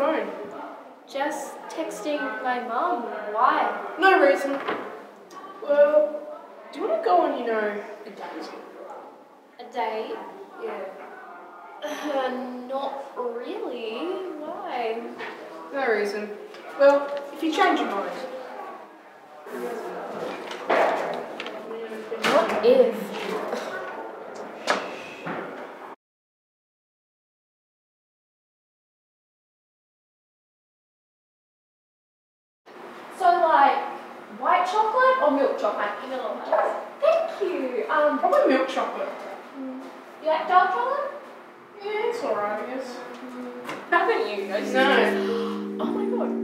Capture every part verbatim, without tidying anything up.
phone? Just texting my mum. Why? No reason. Well, do you want to go on, you know, a date? A date? Yeah. Uh, not really. Why? No reason. Well, if you change your mind. What if? So like, white chocolate or milk chocolate? Vanilla one. Thank you. Um, Probably milk chocolate. you like dark chocolate? Yeah, it's alright, I guess. Haven't you? No. No. Oh my god.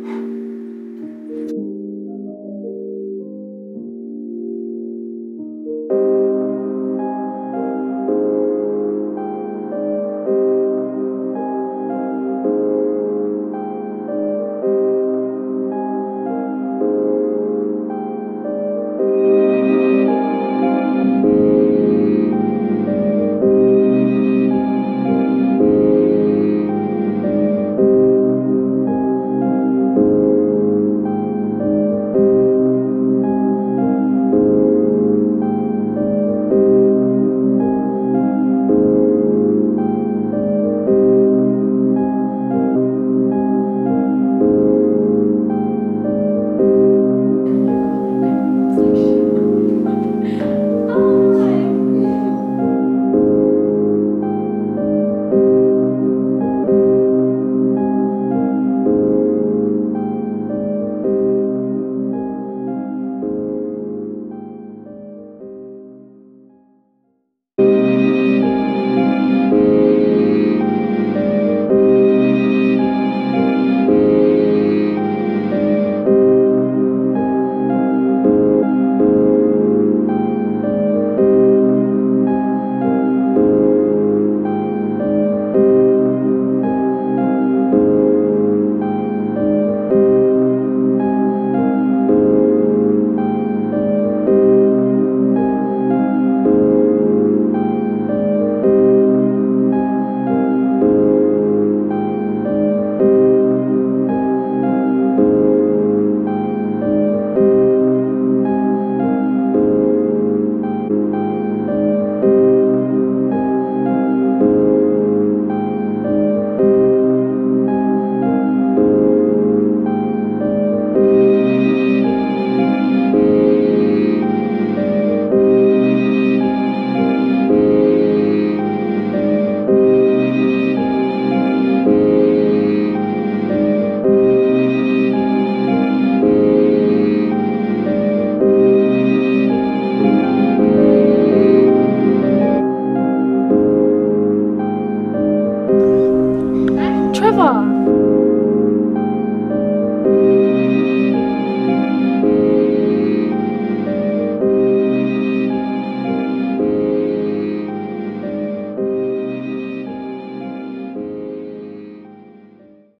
Trevor!